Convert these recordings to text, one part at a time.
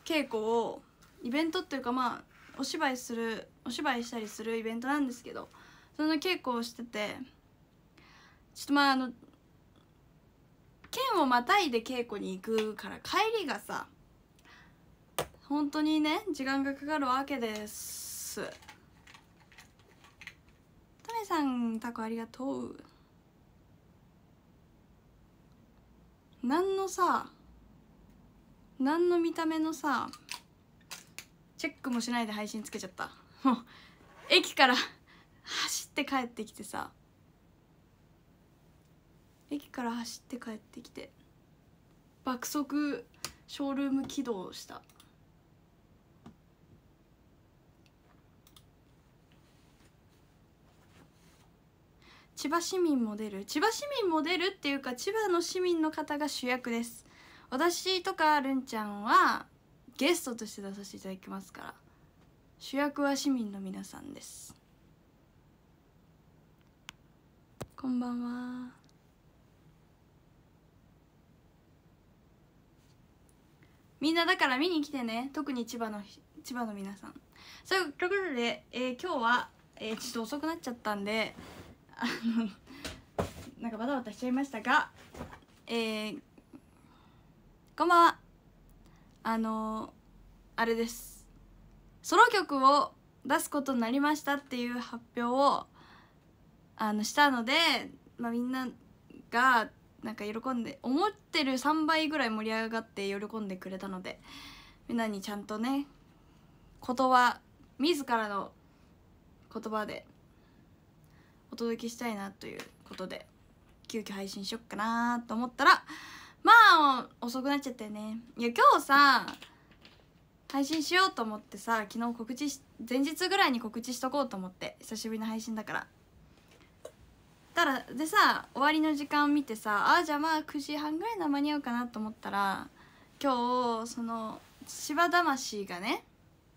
稽古をイベントっていうかまあお芝居したりするイベントなんですけど、その稽古をしてて、ちょっとまあ県をまたいで稽古に行くから帰りがさ本当にね時間がかかるわけです。トメさんタコありがとう。何の見た目のさチェックもしないで配信つけちゃった。もう駅から走って帰ってきてさ、駅から走って帰ってきて爆速ショールーム起動した。千葉市民も出るっていうか、千葉の市民の方が主役です。私とかるんちゃんはゲストとして出させていただきますから、主役は市民の皆さんです。こんばんは。みんなだから見に来てね、特に千葉の皆さん。そういうところで、今日は、ちょっと遅くなっちゃったんでなんかバタバタしちゃいましたが、こんばんは。あれです、ソロ曲を出すことになりましたっていう発表をしたので、まあ、みんながなんか喜んで、思ってる3倍ぐらい盛り上がって喜んでくれたので、みんなにちゃんとね自らの言葉でお届けしたいなということで急遽配信しよっかなと思ったら、まあ遅くなっちゃったよね。いや今日さ配信しようと思ってさ、昨日前日ぐらいに告知しとこうと思って、久しぶりの配信だから。でさ終わりの時間見てさ、じゃあまあ9時半ぐらいな間に合うかなと思ったら、今日その芝魂がね、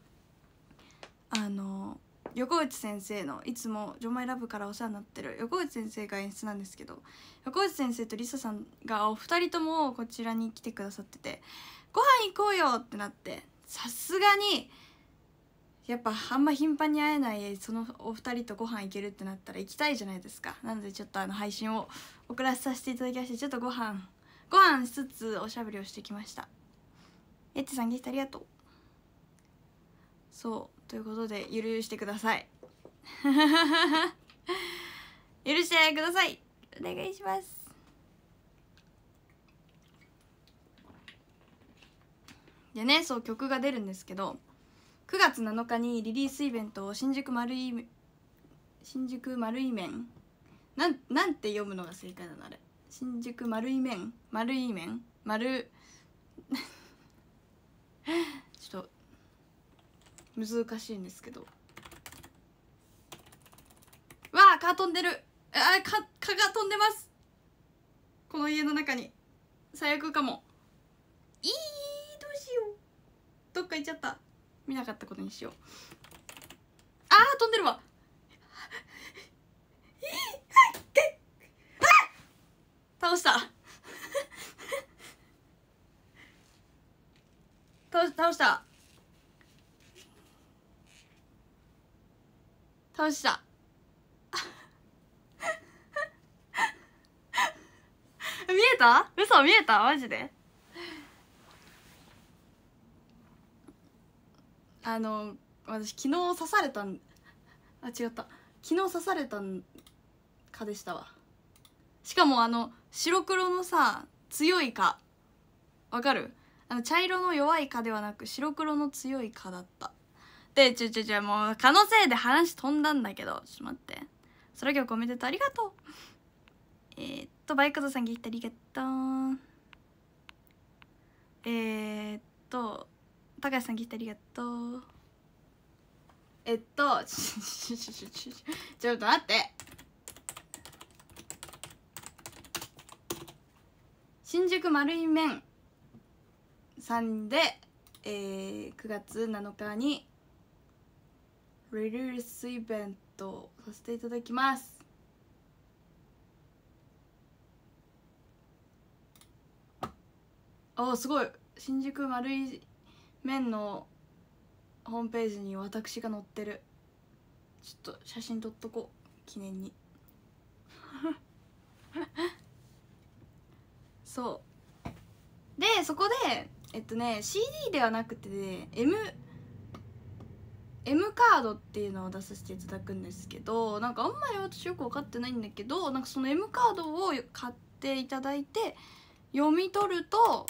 横内先生のいつも「ジョマイラブ」からお世話になってる横内先生が演出なんですけど、横内先生とリサさんがお二人ともこちらに来てくださってて、ご飯行こうよってなって、さすがにやっぱあんま頻繁に会えないそのお二人とご飯行けるってなったら行きたいじゃないですか。なのでちょっと配信を遅らせさせていただきまして、ちょっとご飯しつつおしゃべりをしてきました。エッチさんゲストありがとう。そうということで許してください許してください、お願いします。でね、そう曲が出るんですけど、9月7日にリリースイベントを新宿丸い面なんて読むのが正解なのあれ。新宿丸い面ちょっと難しいんですけど、わあ蚊飛んでる、蚊が飛んでます、この家の中に。最悪かも。どうしよう、どっか行っちゃった。見なかったことにしよう。飛んでるわ倒した倒した見えた？嘘、見えた？マジで？私昨日刺されたん、違った、昨日刺された蚊でしたわ。しかも白黒のさ強い蚊、わかる？茶色の弱い蚊ではなく白黒の強い蚊だった。でもう蚊のせいで話飛んだんだけど、ちょっと待って。それ今日おめでとう、ありがとう。バイクドさんギフトありがとう。高橋さんギフトありがとう。ちょっと待って。新宿丸い面さんで、9月7日にリリースイベントをさせていただきます。すごい。新宿丸い麺のホームページに私が載ってる。ちょっと写真撮っとこう、記念に。そうで、そこでCD ではなくてね、M カードっていうのを出させていただくんですけど、なんかあんまり私よく分かってないんだけど、なんかその M カードを買っていただいて読み取ると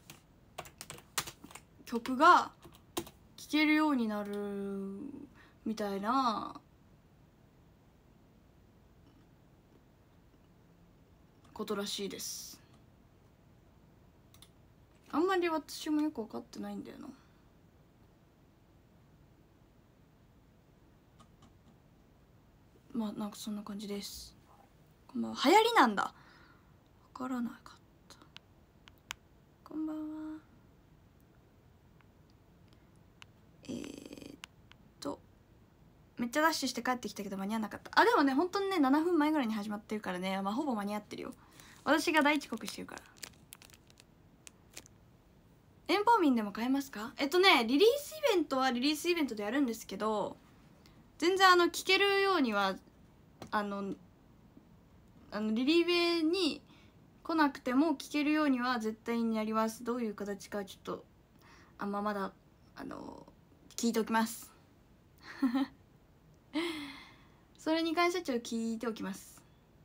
曲が聴けるようになるみたいなことらしいです。あんまり私もよく分かってないんだよな。まあなんかそんな感じです。こんばんは。流行りなんだ。分からなかった。こんばんは。めっちゃダッシュして帰ってきたけど間に合わなかった。あ、でもね、本当にね、7分前ぐらいに始まってるからね、まあほぼ間に合ってるよ。私が大遅刻してるから。遠方民でも買えますか？リリースイベントはリリースイベントでやるんですけど、全然聞けるようにはリリーベに来なくても聞けるようには絶対になります。どういう形かちょっとまだ聞いておきます。それに関してはちょっと聞いておきます。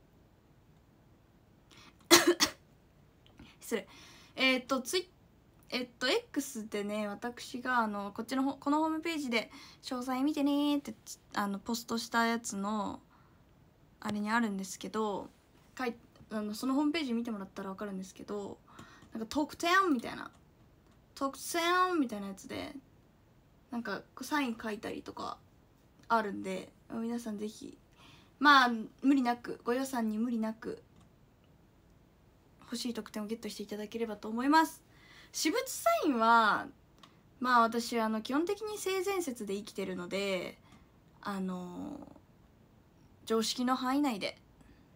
失礼。X でね、私がこのホームページで詳細見てねってポストしたやつのあれにあるんですけど、そのホームページ見てもらったら分かるんですけど、なんか特典みたいなやつでなんかサイン書いたりとかあるんで、皆さんぜひまあ無理なく、ご予算に無理なく欲しい特典をゲットしていただければと思います。私物サインはまあ私基本的に性善説で生きてるので常識の範囲内で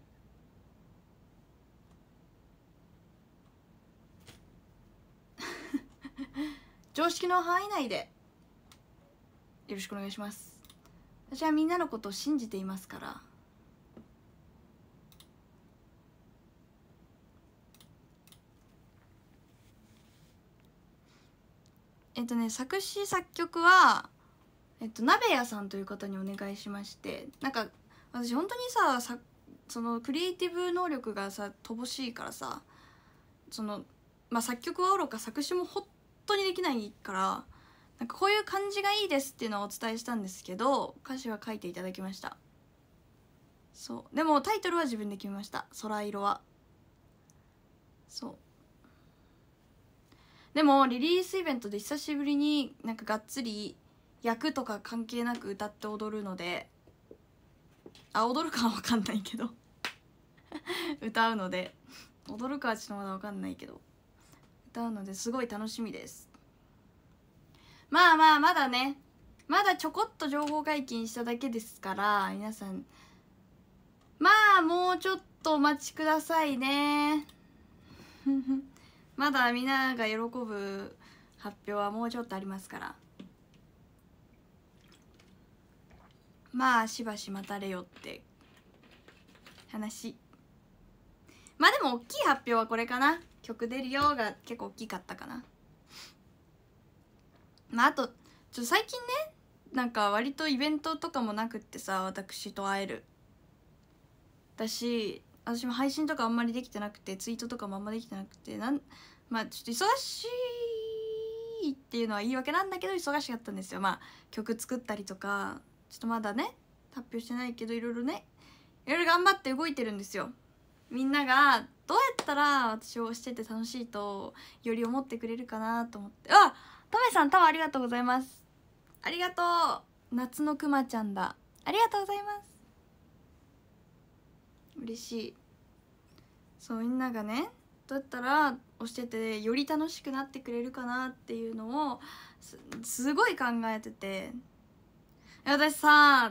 常識の範囲内でよろしくお願いします。私はみんなのことを信じていますから。作詞作曲は鍋屋さんという方にお願いしまして、なんか私本当にそのクリエイティブ能力が乏しいからさ、作曲はおろか作詞も本当にできないから、なんかこういう感じがいいですっていうのをお伝えしたんですけど、歌詞は書いていただきました。そうでもタイトルは自分で決めました。空色は。そうでもリリースイベントで久しぶりになんかがっつり役とか関係なく歌って踊るので、踊るかは分かんないけど歌うので、踊るかはちょっとまだ分かんないけど歌うのですごい楽しみです。まだね、まだちょこっと情報解禁しただけですから、皆さんもうちょっとお待ちくださいねまだみんなが喜ぶ発表はもうちょっとありますから、しばし待たれよって話。でも大きい発表はこれかな。曲出るよが結構大きかったかな。あと最近ね、なんか割とイベントとかもなくってさ、私と会える私も配信とかあんまりできてなくて、ツイートとかもあんまりできてなくて、ちょっと忙しいっていうのは言い訳なんだけど忙しかったんですよ。曲作ったりとかちょっとまだね発表してないけど、いろいろ頑張って動いてるんですよ。みんながどうやったら私をしてて楽しいとより思ってくれるかなと思って。タメさんタワーありがとうございます。ありがとう。夏のくまちゃんだ。ありがとうございます。嬉しい。そう、みんながねどうやったら教えてより楽しくなってくれるかなっていうのをすごい考えてて、私さ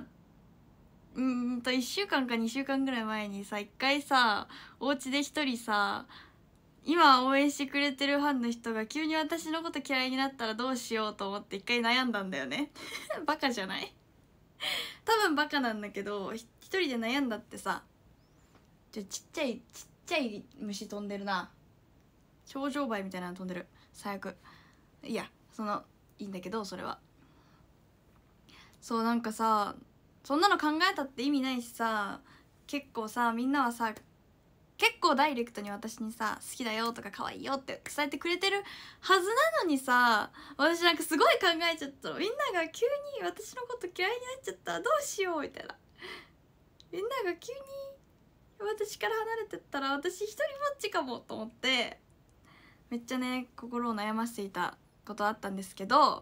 1週間か2週間ぐらい前に1回お家で一人今応援してくれてるファンの人が急に私のこと嫌いになったらどうしようと思って一回悩んだんだよねバカじゃない多分バカなんだけど、一人で悩んだってさ。ちっちゃい虫飛んでるな。鳥状梅みたいなの飛んでる。最悪。いや、いいんだけど、それは。そう、なんかさ、そんなの考えたって意味ないしさ、結構さ、みんなはさ、結構ダイレクトに私にさ、好きだよとか可愛いよって伝えてくれてるはずなのにさ、私なんかすごい考えちゃったの。みんなが急に私のこと嫌いになっちゃったらどうしようみたいな。みんなが急に私から離れてったら私一人ぼっちかもと思って、めっちゃね、心を悩ませていたことあったんですけど、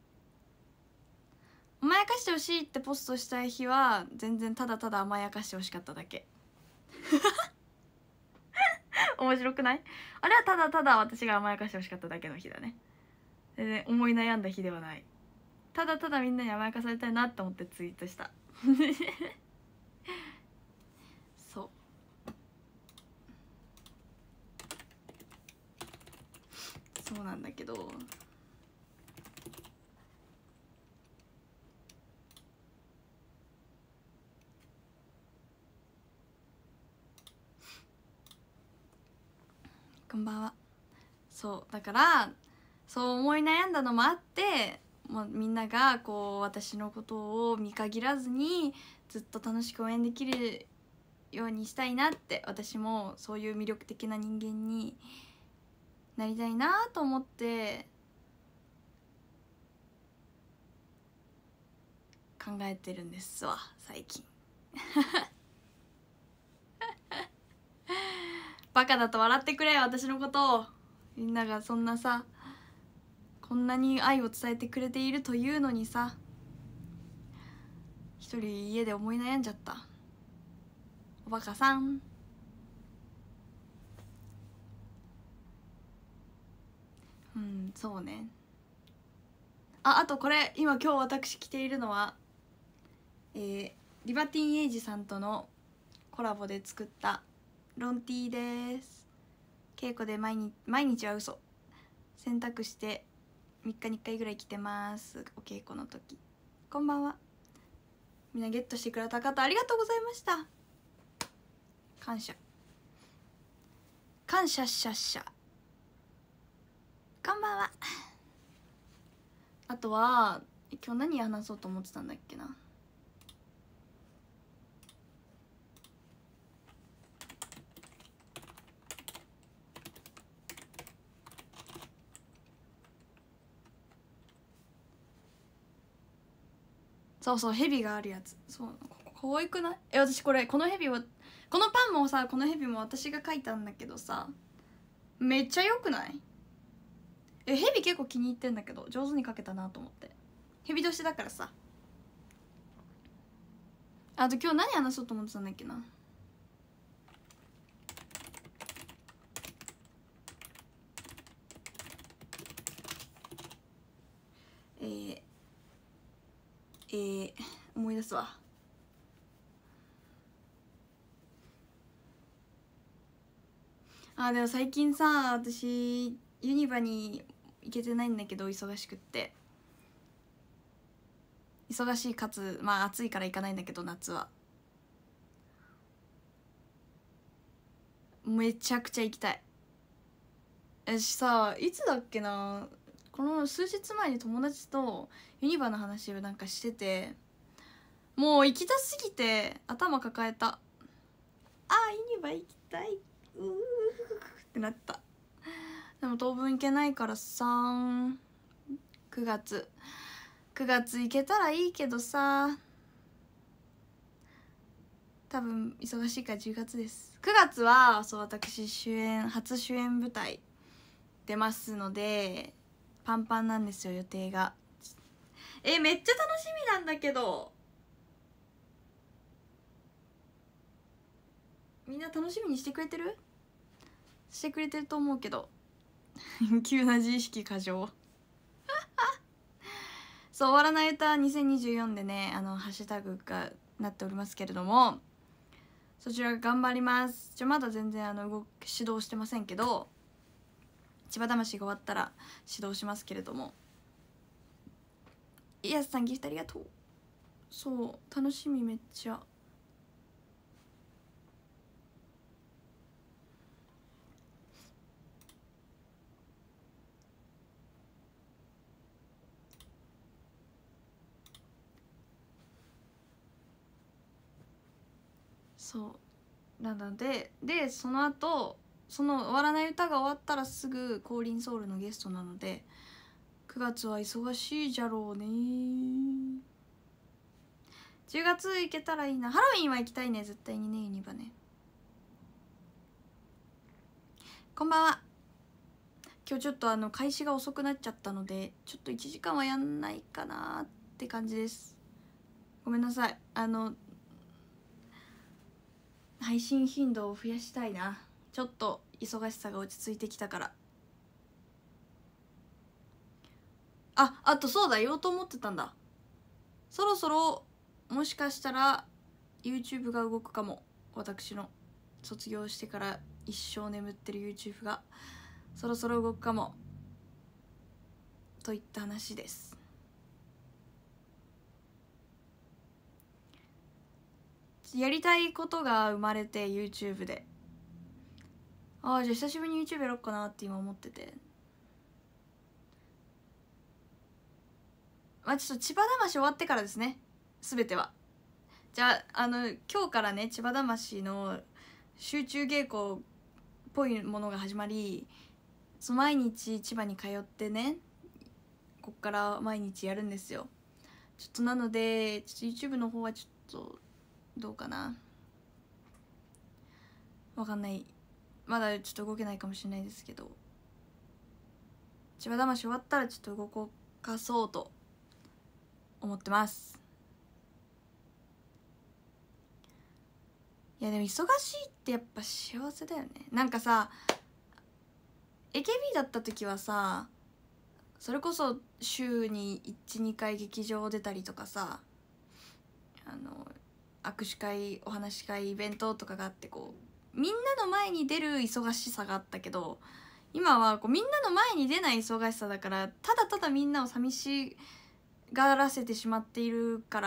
甘やかしてほしいってポストしたい日は全然ただただ甘やかしてほしかっただけ面白くない？あれはただただ私が甘やかしてほしかっただけの日だね。全然思い悩んだ日ではない。ただただみんなに甘やかされたいなって思ってツイートしたそうなんだけど、こんばんは。そうだからそう思い悩んだのもあって、もうみんながこう私のことを見限らずにずっと楽しく応援できるようにしたいなって、私もそういう魅力的な人間になりたいなと思って考えてるんですわ最近バカだと笑ってくれよ私のことを。みんながそんなさ、こんなに愛を伝えてくれているというのにさ、一人家で思い悩んじゃった。おバカさん。そうね。あとこれ今日私着ているのはリバティンエイジさんとのコラボで作ったロンティーです。稽古で毎日は嘘、洗濯して3日に1回ぐらい着てます。お稽古の時。こんばんは。みんなゲットしてくれた方ありがとうございました。感謝しゃっしゃ。こんばんは。あとは今日何話そうと思ってたんだっけな。そうそう、ヘビがあるやつ。そう、可愛くない？私このヘビは、このパンもさ、このヘビも私が描いたんだけどさ、めっちゃ良くない？ヘビ結構気に入ってんだけど、上手に描けたなと思って。ヘビ年だからさ。あと今日何話そうと思ってたんだっけな。思い出すわ。でも最近さ、私ユニバに行けてないんだけど、忙しくって、忙しいかつ暑いから行かないんだけど、夏はめちゃくちゃ行きたい。私さ、いつだっけな、この数日前に友達とユニバの話をなんかしてて、もう行きたすぎて頭抱えた。ユニバ行きたい、ってなった。でも当分行けないからさ、9月行けたらいいけどさ、多分忙しいから10月です。9月はそう、私初主演舞台出ますのでパンパンなんですよ、予定が。めっちゃ楽しみなんだけど。みんな楽しみにしてくれてると思うけど急な自意識過剰そう、終わらない歌2024でね、ハッシュタグがなっておりますけれども、そちら頑張ります。まだ全然指導してませんけど、 千葉魂が終わったら指導しますけれども。イヤスさんギフトありがとう。そう楽しみめっちゃ。そうなのでその後その終わらない歌が終わったらすぐ降臨ソウルのゲストなので9月は忙しいじゃろうね。10月行けたらいいな。ハロウィンは行きたいね絶対にね。ユニバね。こんばんは。今日ちょっと開始が遅くなっちゃったのでちょっと1時間はやんないかなって感じです。ごめんなさい。配信頻度を増やしたいな。ちょっと忙しさが落ち着いてきたから。あとそうだ言おうと思ってたんだ。そろそろもしかしたら YouTube が動くかも。私の卒業してから一生眠ってる YouTube がそろそろ動くかもといった話です。やりたいことが生まれて YouTube で、じゃあ久しぶりに YouTube やろうかなって今思ってて、ちょっと千葉魂終わってからですね全ては。じゃあ今日からね千葉魂の集中稽古っぽいものが始まり、毎日千葉に通ってねこっから毎日やるんですよ。ちょっとなのでちょっと YouTube の方はちょっとどうかなわかんない。まだちょっと動けないかもしれないですけど、千葉魂終わったらちょっと動かそうと思ってます。いやでも忙しいってやっぱ幸せだよね。なんかさ AKB だった時はさそれこそ週に 1,2 回劇場出たりとかさ、握手会お話し会イベントとかがあって、こうみんなの前に出る忙しさがあったけど、今はこうみんなの前に出ない忙しさだから、ただただみんなを寂しがらせてしまっているから、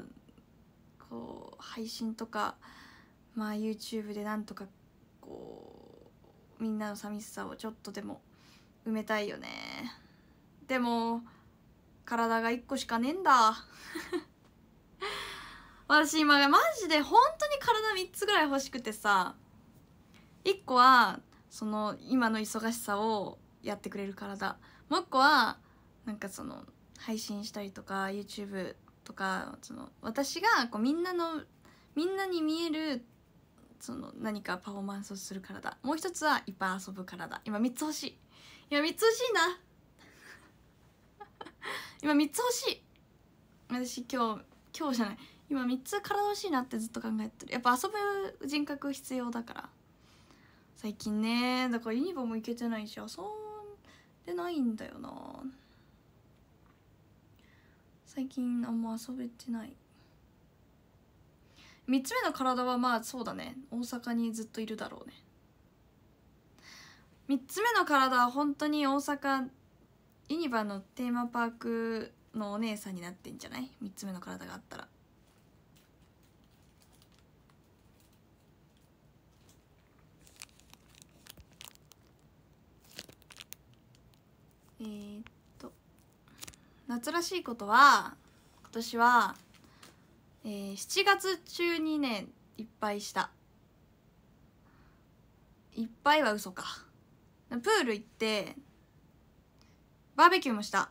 こう配信とかYouTube でなんとかこうみんなの寂しさをちょっとでも埋めたいよね。でも体が1個しかねえんだ私今マジで本当に体3つぐらい欲しくてさ、1個はその今の忙しさをやってくれる体、もう1個はなんかその配信したりとか YouTube とかその私がこうみんなに見えるその何かパフォーマンスをする体、もう一つはいっぱい遊ぶ体。今3つ欲しい。今3つ欲しいんだ今3つ欲しい。私今日じゃない、今3つ体欲しいなってずっと考えてる。やっぱ遊ぶ人格必要だから最近ね。だからユニバも行けてないし遊んでないんだよな最近。あんま遊べてない。3つ目の体はそうだね、大阪にずっといるだろうね。3つ目の体は本当に大阪ユニバのテーマパークのお姉さんになってんじゃない？ 3 つ目の体があったら。夏らしいことは今年は、7月中にねいっぱいした。いっぱいは嘘か。プール行ってバーベキューもした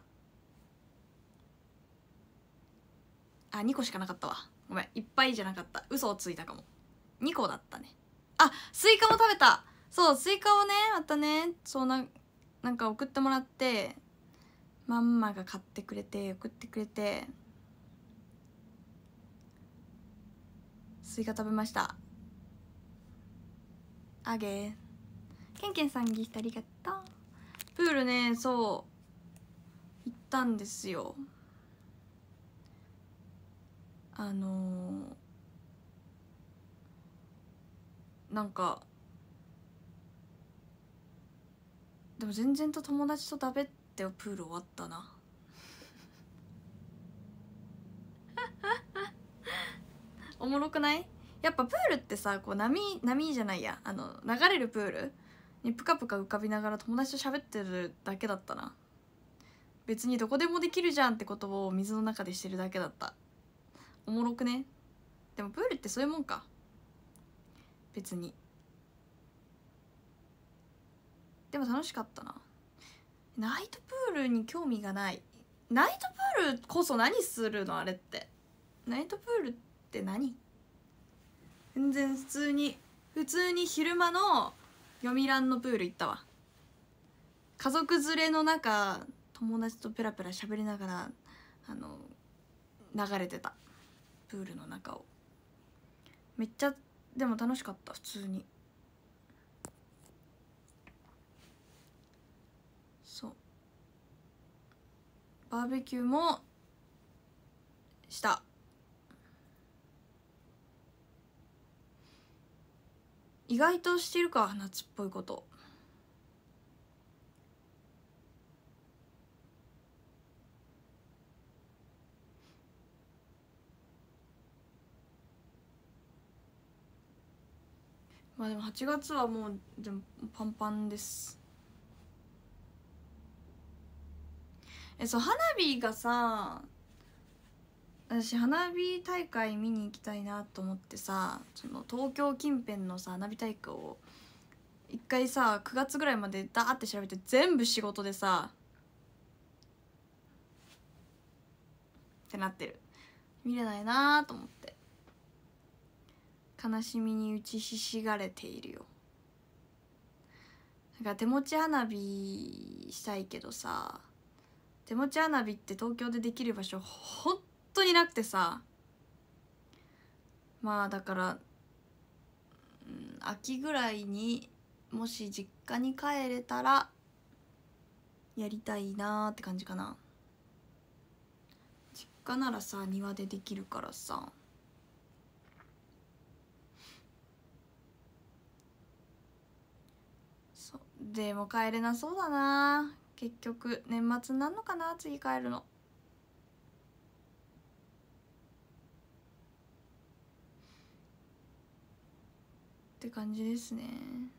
。2個しかなかったわ、ごめん。いっぱいじゃなかった、嘘をついたかも。2個だったね。スイカも食べた。そうスイカをねまたね、そうなんか送ってもらって、マンマが買ってくれて送ってくれてスイカ食べました。あげー。ケンケンさんギフトありがとう。プールね、そう行ったんですよ。なんかでも全然と友達と食べてプール終わったなおもろくない？やっぱプールってさ、こう波じゃないや、流れるプールにプカプカ浮かびながら友達と喋ってるだけだったな。別にどこでもできるじゃんってことを水の中でしてるだけだった。おもろくね？でもプールってそういうもんか、別に。でも楽しかったな。ナイトプールに興味がない。ナイトプールこそ何するのあれって。ナイトプールって何？全然普通に昼間のよみらんのプール行ったわ。家族連れの中、友達とペラペラ喋りながら流れてたプールの中を。めっちゃでも楽しかった。普通にそう、バーベキューもした。意外としてるか、夏っぽいこと。まあでも8月はもうでもパンパンです。そう、花火がさ、私花火大会見に行きたいなと思ってさ、その東京近辺のさ花火大会を一回さ9月ぐらいまでダーって調べて、全部仕事でさってなってる。見れないなと思って悲しみに打ちひしがれているよ。だから手持ち花火したいけどさ、手持ち花火って東京でできる場所ほんとになくてさ、まあだから、秋ぐらいにもし実家に帰れたらやりたいなーって感じかな。実家ならさ庭でできるからさ。そうでも帰れなそうだな。結局年末になんのかな、次帰るの。って感じですね。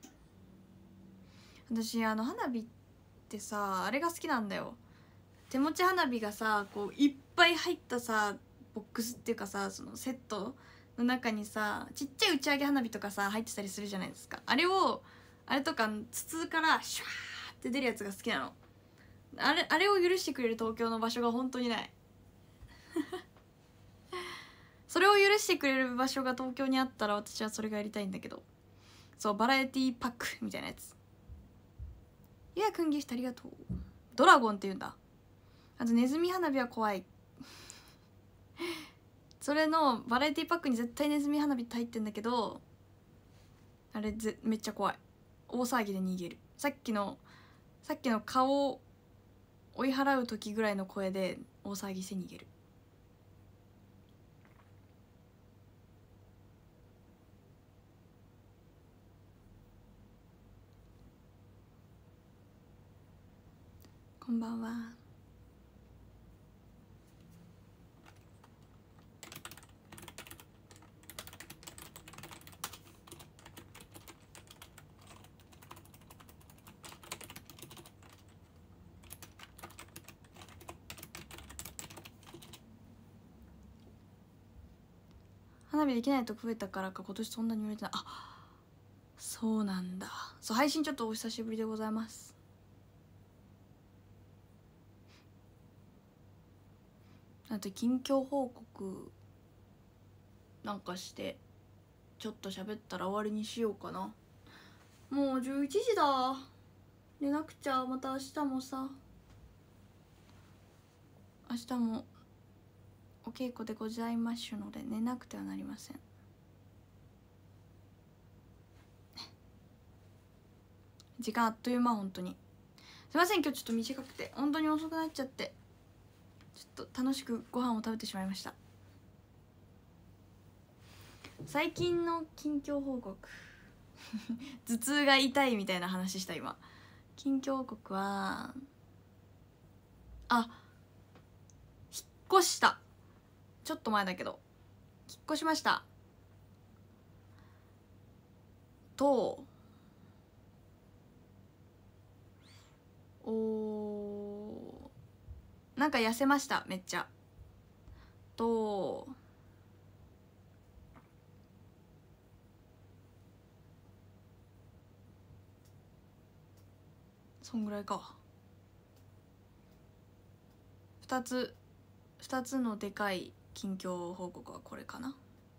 私花火ってさあれが好きなんだよ。手持ち花火がさこういっぱい入ったさボックスっていうかさ、そのセットの中にさちっちゃい打ち上げ花火とかさ入ってたりするじゃないですか。あれとか筒からシュワーって出るやつが好きなの。あれを許してくれる東京の場所が本当にないそれを許してくれる場所が東京にあったら私はそれがやりたいんだけど。そう、バラエティパックみたいなやつ。ゆやくんギフトありがとう。ドラゴンって言うんだ。あとネズミ花火は怖いそれのバラエティパックに絶対ネズミ花火って入ってんだけど、あれめっちゃ怖い。大騒ぎで逃げる。さっきの顔を追い払う時ぐらいの声で大騒ぎして逃げる。こんばんは。花火できないと増えたからか今年そんなに売れてない。あ、そうなんだ。そう、配信ちょっとお久しぶりでございます。あと近況報告なんかしてちょっと喋ったら終わりにしようかな。もう11時だ。寝なくちゃ。また明日もさ、明日もお稽古でございますので寝なくてはなりません。時間あっという間。本当にすいません。今日ちょっと短くて本当に遅くなっちゃって、ちょっと楽しくご飯を食べてしまいました。最近の近況報告頭痛が痛いみたいな話した今。 近況報告は引っ越した。ちょっと前だけど引っ越しましたと、なんか痩せました。めっちゃと、そんぐらいか。2つのでかい近況報告はこれかな。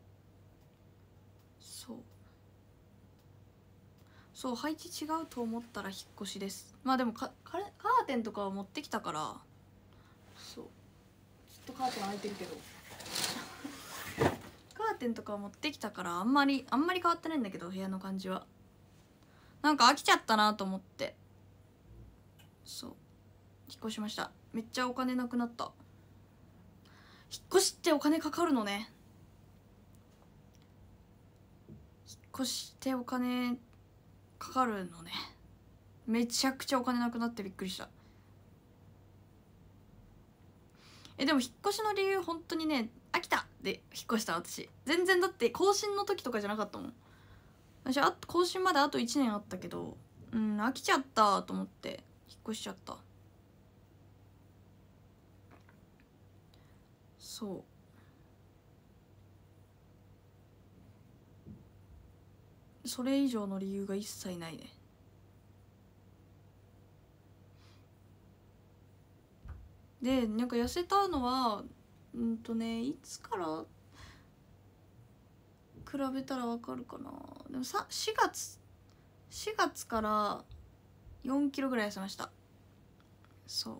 そう配置違うと思ったら引っ越しです。まあでもカーテンとかは持ってきたから、そうずっとカーテン開いてるけどカーテンとかは持ってきたからあんまり変わってないんだけど、部屋の感じはなんか飽きちゃったなと思って、そう引っ越しました。めっちゃお金なくなった。引っ越しってお金かかるのね。引っ越してお金かかるのね。めちゃくちゃお金なくなってびっくりした。でも引っ越しの理由本当にね、飽きたで引っ越した。私全然、だって更新の時とかじゃなかったもん。私更新まであと1年あったけど、飽きちゃったと思って引っ越しちゃった。それ以上の理由が一切ないね。でなんか痩せたのはいつから比べたらわかるかな。でも4月から4キロぐらい痩せました。そう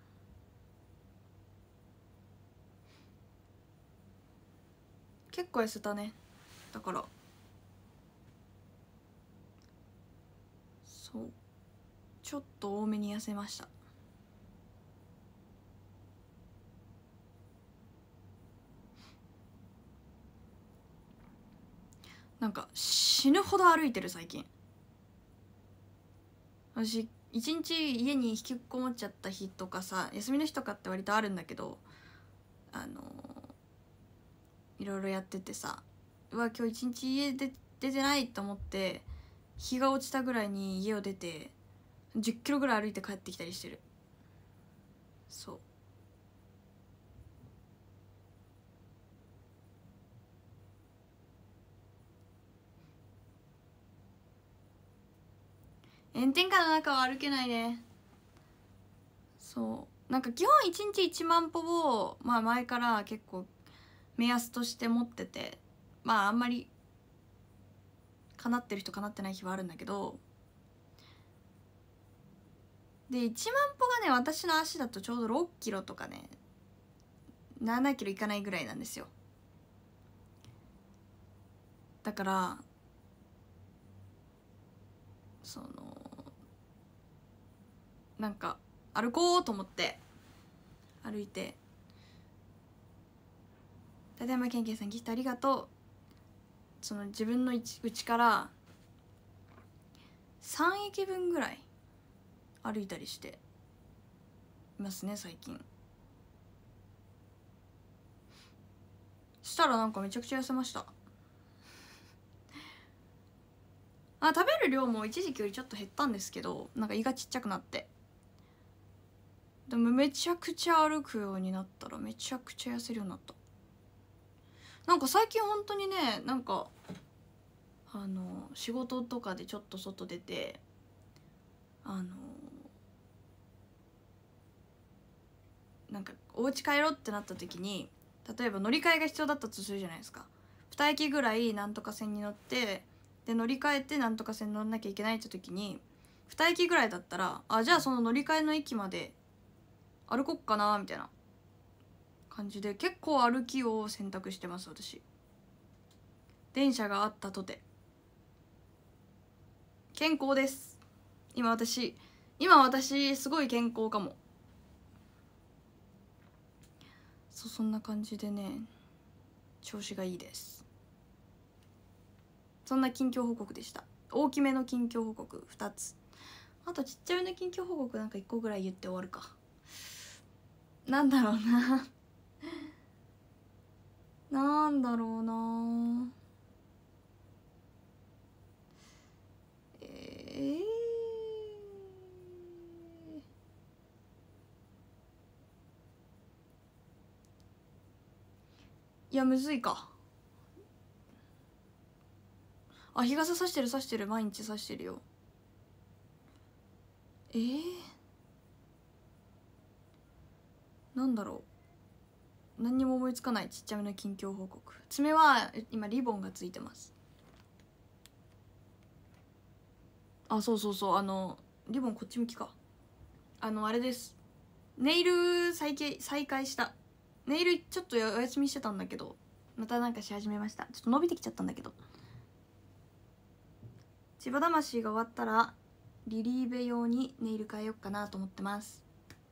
結構痩せたね。だからそうちょっと多めに痩せました。なんか死ぬほど歩いてる最近。私一日家に引きこもっちゃった日とかさ、休みの日とかって割とあるんだけど、いろいろやっててさ、今日一日家で出てないと思って日が落ちたぐらいに家を出て10キロぐらい歩いて帰ってきたりしてる。そう炎天下の中は歩けないね。そうなんか基本1日1万歩を、前から結構目安として持ってて、あんまり叶ってる人叶ってない日はあるんだけど、で1万歩がね、私の足だとちょうど6キロとかね7キロいかないぐらいなんですよ。だからなんか歩こうと思って歩いて、立山健介さんギフトありがとう。自分の家から3駅分ぐらい歩いたりしていますね最近。したらなんかめちゃくちゃ痩せました。食べる量も一時期よりちょっと減ったんですけど、なんか胃がちっちゃくなって、でもめちゃくちゃ歩くようになったらめちゃくちゃ痩せるようになった。なんか最近本当にね、なんか仕事とかでちょっと外出てなんかお家帰ろうってなった時に、例えば乗り換えが必要だったとするじゃないですか。2駅ぐらいなんとか線に乗ってで乗り換えてなんとか線乗んなきゃいけないって時に、2駅ぐらいだったらじゃあその乗り換えの駅まで歩こっかなみたいな感じで結構歩きを選択してます私。電車があったとて健康です。今私すごい健康かも。そんな感じでね、調子がいいです。そんな近況報告でした。大きめの近況報告2つあとちっちゃめの近況報告なんか1個ぐらい言って終わるか。なんだろうななんだろうな。いやむずいか。あ、日傘さしてるさしてる、毎日さしてるよ。なんだろう、何にも思いつかない。ちっちゃめの近況報告。爪は今リボンがついてます。あ、そうそうそう、リボンこっち向きか。あれです、ネイル再開した。ネイルちょっとお休みしてたんだけど、またなんかし始めました。ちょっと伸びてきちゃったんだけど、千葉魂が終わったらリリーベ用にネイル変えよっかなと思ってます。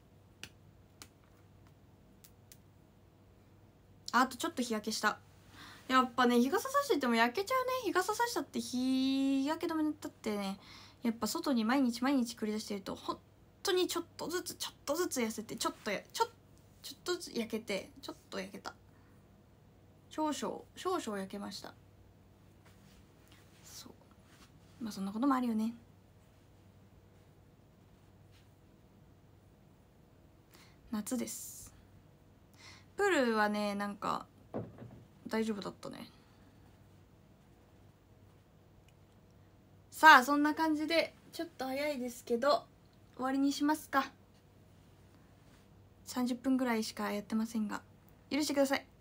あとちょっと日焼けした。やっぱね、日傘さしてても焼けちゃうね。日傘さしたって日焼け止めだってね、やっぱ外に毎日繰り出してると本当にちょっとずつ痩せて、ちょっとずつ焼けて、ちょっと焼けた。少々焼けました。そう、まあそんなこともあるよね。夏です。プールはね、なんか大丈夫だったね。さあそんな感じでちょっと早いですけど終わりにしますか。30分ぐらいしかやってませんが許してください。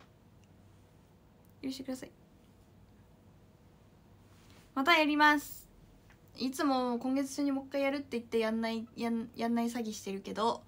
またやります。いつも今月中にもう一回やるって言ってやんない詐欺してるけど、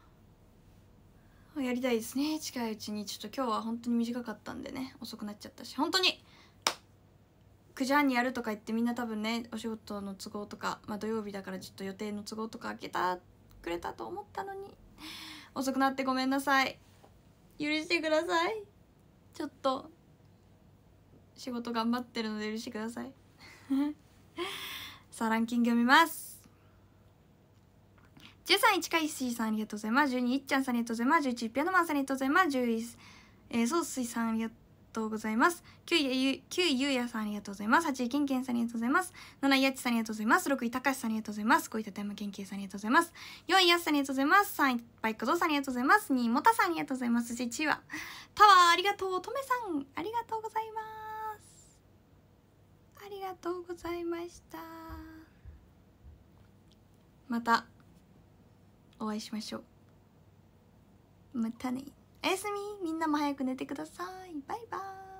やりたいですね、近いうちに。ちょっと今日は本当に短かったんでね、遅くなっちゃったし、本当に9時半にやるとか言ってみんな多分ね、お仕事の都合とか、まあ土曜日だからちょっと予定の都合とか開けたくれたと思ったのに遅くなってごめんなさい。許してください。ちょっと仕事頑張ってるので許してくださいさあランキング読みます。13位近いしーさんありがとうございます。12位いっちゃんさんありがとうございます。11位ピアノマンさんありがとうございます。10位ソースイさんありがとうございます。9位ゆうやさんありがとうございます。8位けんけんさんありがとうございます。7位やちさんありがとうございます。6位たかしさんありがとうございます。5位たたやまけんけいさんありがとうございます。4位やすさんありがとうございます。3位バイクゾウさんありがとうございます。2位もたさんありがとうございます。1位はタワーありがとうとめさんありがとうございます。ありがとうございました。またお会いしましょう。またね。おやすみ。みんなも早く寝てください。バイバーイ。